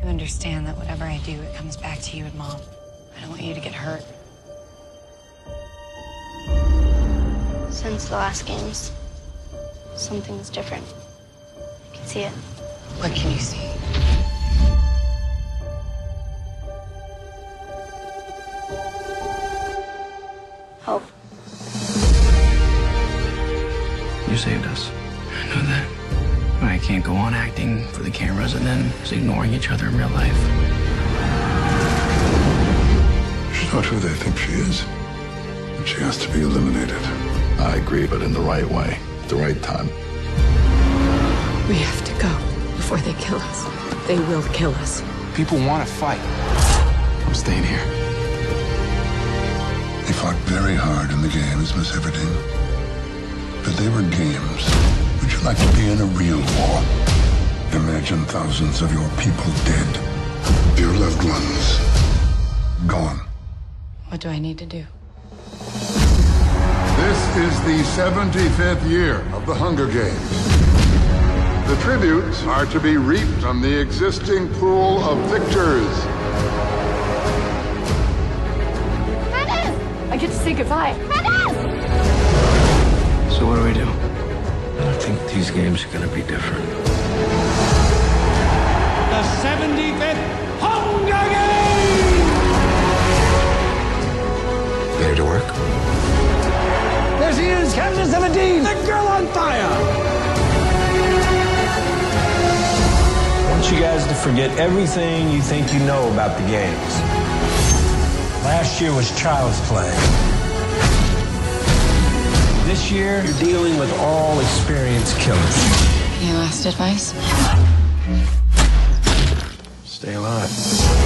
You understand that whatever I do, it comes back to you and Mom. I don't want you to get hurt. Since the last games, something's different. I can see it. What can you see? Hope. You saved us. I know that. But I can't go on acting for the cameras and then just ignoring each other in real life. She's not who they think she is. And she has to be eliminated. I agree, but in the right way, at the right time. We have to go before they kill us. They will kill us. People want to fight. I'm staying here. They fought very hard in the games, Miss Everdeen. But they were games. Would you like to be in a real war? Imagine thousands of your people dead. Your loved ones gone. What do I need to do? This is the 75th year of the Hunger Games. The tributes are to be reaped from the existing pool of victors. I get to say goodbye. So what do we do? I think these games are going to be different. The 75th Hunger Games! Ready to work? There she is, Katniss Everdeen, the girl on fire! I want you guys to forget everything you think you know about the games. Last year was child's play. This year, you're dealing with all experienced killers. Any last advice? Stay alive.